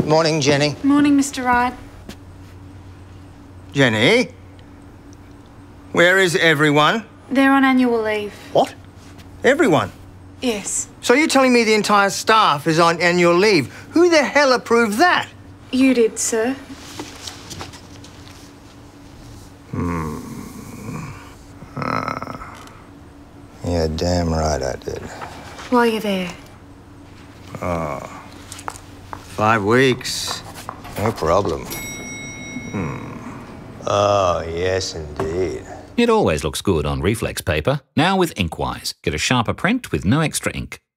Morning, Jenny. Morning, Mr. Wright. Jenny? Where is everyone? They're on annual leave. What? Everyone? Yes. So you're telling me the entire staff is on annual leave? Who the hell approved that? You did, sir. Yeah, damn right I did. While you're there. 5 weeks. No problem. Oh, yes, indeed. It always looks good on Reflex paper. Now with Inkwise. Get a sharper print with no extra ink.